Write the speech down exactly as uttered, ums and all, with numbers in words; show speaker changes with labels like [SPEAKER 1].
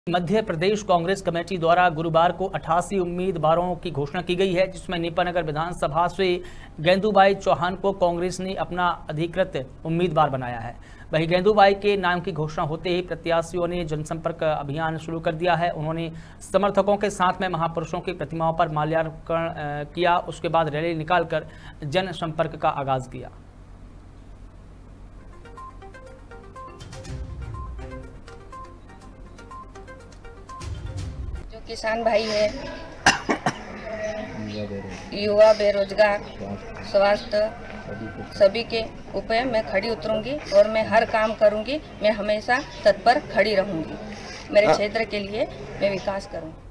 [SPEAKER 1] Madhya Pradesh Congress committee द्वारा गुरुवार को अठासी उम्मीदवारों की घोषणा की गई है, जिसमें नेपानगर विधानसभा से गेंदूबाई चौहान को कांग्रेस ने अपना अधिकृत उम्मीदवार बनाया है। वहीं गेंदूबाई के नाम की घोषणा होते ही प्रत्याशियों ने जनसंपर्क अभियान शुरू कर दिया है। उन्होंने समर्थकों के साथ में महापुरुषों की प्रतिमाओं पर माल्यार्पण किया। उसके बाद रैली निकालकर जनसंपर्क का आगाज किया।
[SPEAKER 2] जो किसान भाई है, युवा, बेरोजगार, स्वास्थ्य, सभी के ऊपर मैं खड़ी उतरूंगी और मैं हर काम करूंगी। मैं हमेशा तत्पर खड़ी रहूंगी। मेरे क्षेत्र के लिए मैं विकास करूंगी।